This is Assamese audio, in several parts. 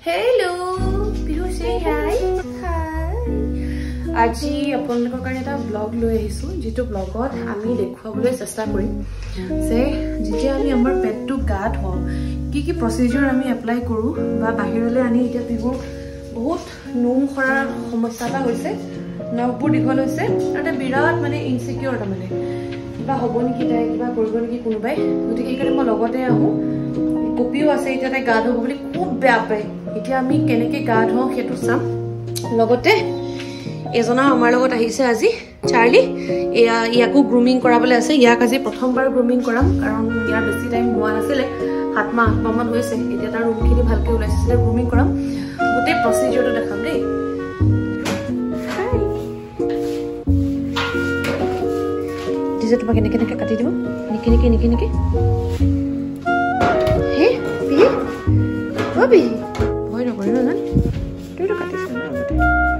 Hello, Pihu say hi. Hi. আজি আপোনালোকৰ কাৰণে এটা ব্লগ লৈ আহিছো যেটো ব্লগত আমি দেখুৱাবলৈ চেষ্টা কৰিম যে যেতিয়া আমি আমাৰ পেটটো গা ধুও কি কি প্ৰসিডিউৰ আমি এপ্লাই কৰো বা বাহিৰলৈ আনি এতিয়া পিহু বহুত নোম খৰাৰ সমস্যা এটা হৈছে নখবোৰ দীঘল হৈছে আৰু বিৰাট মানে ইনসিকিউৰ এটা মানে কিবা হ'ব নেকি তাই কিবা কৰিব নেকি কোনোবাই গতিকে এই কাৰণে মই লগতে আহো কপিও আছে এতিয়া তাই গা ধুব বুলি খুব বেয়া পায় এতিয়া আমি কেনেকৈ গা ধুও সেইটো চাম লগতে এজনা আমাৰ লগত আহিছে আজি চাৰ্লি ইয়াকো গ্ৰুমিং কৰাবলৈ আছে ইয়াক আজি প্ৰথমবাৰ গ্ৰুমিং কৰাম কাৰণ ইয়াৰ বেছি টাইম হোৱা নাছিলে 7 মাহ 8 মাহমান হৈছে এতিয়া তাৰ ৰুমখিনি ভালকৈ ওলাইছে গ্ৰুমিং কৰাম গোটেই প্ৰসিডিউৰটো দেখাম দেই দিছে তোমাক কেনেকৈ কাটি দিব নিকি হে পিহি অবি ভয় নকৰি ন জান তুইতো কাটিছ না আগতে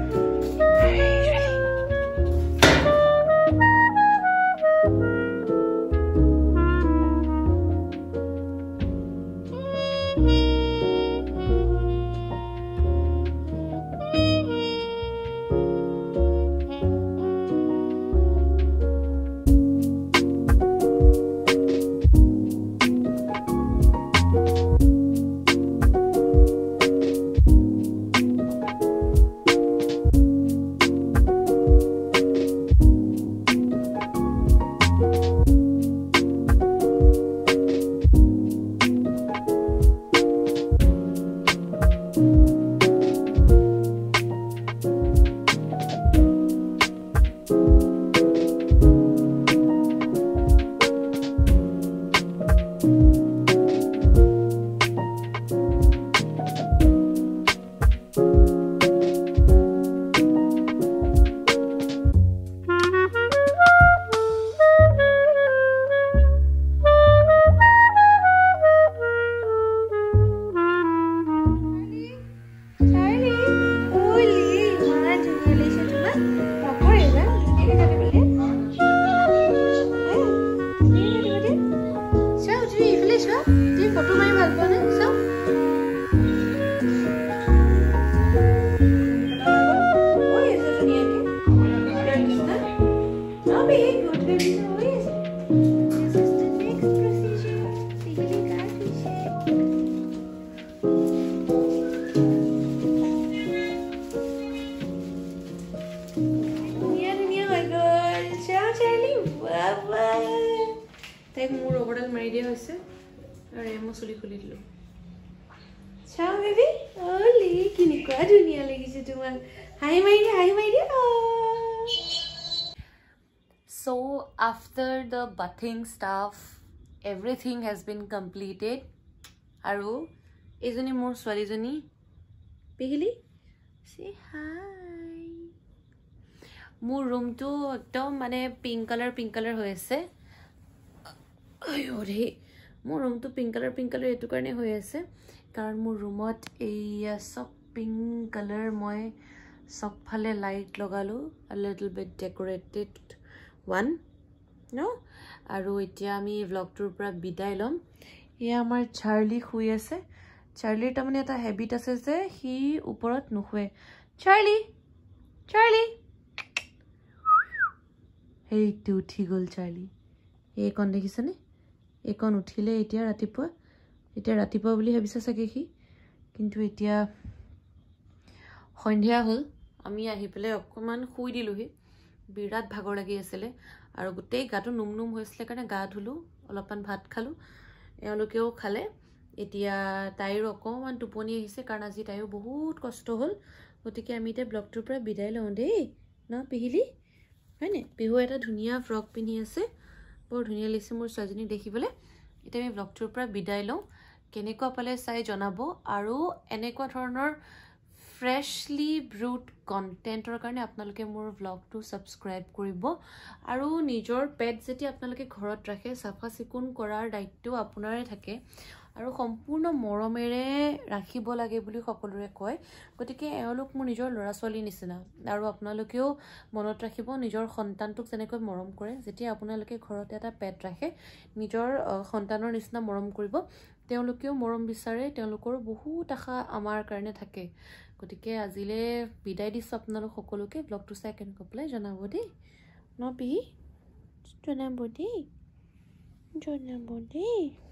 তাইক মোৰ ৰবৰডাল মাৰি দিয়া হৈছে আৰু মই চুলি খুলি দিলোঁ চাও বেবি অলি কেনেকুৱা ধুনীয়া লাগিছে তোমাক হাই মাৰি দিয়া So after the bathing stuff everything has been completed আৰু এজনী মোৰ ছোৱালীজনী পিহিলি say hi মোৰ ৰুমটো একদম মানে পিংক কালাৰ হৈ আছে আয়ৰে মোৰ ৰুমটো পিংক কালাৰ এটো কাৰণে হৈ আছে কাৰণ মোৰ ৰুমত এইয়া সব পিংক কালাৰ মই সব ফালে লাইট লগালো a little bit decorated one no আৰু এতিয়া আমি ভ্লগটোৰ পৰা বিদায় লম এয়া আমাৰ চাৰ্লি শুই আছে চাৰ্লিৰ তাৰমানে এটা হেবিট আছে যে হি ওপৰত নুশুৱে চাৰ্লি হেইটো উঠি গ'ল চাৰ্লি এইকণ দেখিছেনে এইকণ উঠিলে এতিয়া ৰাতিপুৱা বুলি ভাবিছে চাগে সি কিন্তু এতিয়া সন্ধিয়া হ'ল আমি আহি পেলাই অকমান শুই দিলোহি বিৰাট ভাগৰ লাগি আছিলে আৰু গোটেই গাটো নুম হৈছিলে কাৰণে গা ধুলো অলপমান ভাত খালো এওঁলোকেও খালে এতিয়া তাইৰো অকমান টোপনি আহিছে কাৰণ আজি তাইও বহুত কষ্ট হ'ল গতিকে আমি এতিয়া ব্লগটোৰ পৰা বিদায় লওঁ দেই ন পিহিলি হয়নে পিহু এটা ধুনীয়া ফ্ৰক পিন্ধি আছে বৰ ধুনীয়া লাগিছে মোৰ ছোৱালীজনীক দেখিবলৈ এতিয়া আমি ব্লগটোৰ পৰা বিদায় লওঁ কেনেকুৱা পালে চাই জনাব আৰু এনেকুৱা ধৰণৰ ফ্ৰেশলি ব্ৰুড কন্টেন্টৰ কাৰণে আপোনালোকে মোৰ ব্লগটো সাবস্ক্ৰাইব কৰিব আৰু নিজৰ পেট যেতিয়া আপোনালোকে ঘৰত ৰাখে সাফা চিকুণ কৰাৰ দায়িত্ব আপোনাৰে থাকে আৰু সম্পূৰ্ণ মৰমেৰে ৰাখিব লাগে বুলি সকলোৰে কয় গতিকে এওঁলোক মোৰ নিজৰ ল'ৰা ছোৱালী নিচিনা আৰু আপোনালোকেও মনত ৰাখিব নিজৰ সন্তানটোক যেনেকৈ মৰম কৰে যেতিয়া আপোনালোকে ঘৰতে এটা পেট ৰাখে নিজৰ সন্তানৰ নিচিনা মৰম কৰিব তেওঁলোকেও মৰম বিচাৰে, তেওঁলোকৰো বহুত আশা আমাৰ কাৰণে থাকে। গতিকে আজিলৈ বিদায় দিছোঁ আপোনালোক সকলোকে। ব্লগটো চাই কেনেকুৱা পালে জনাব দেই ন পিহি, জনাব দেই।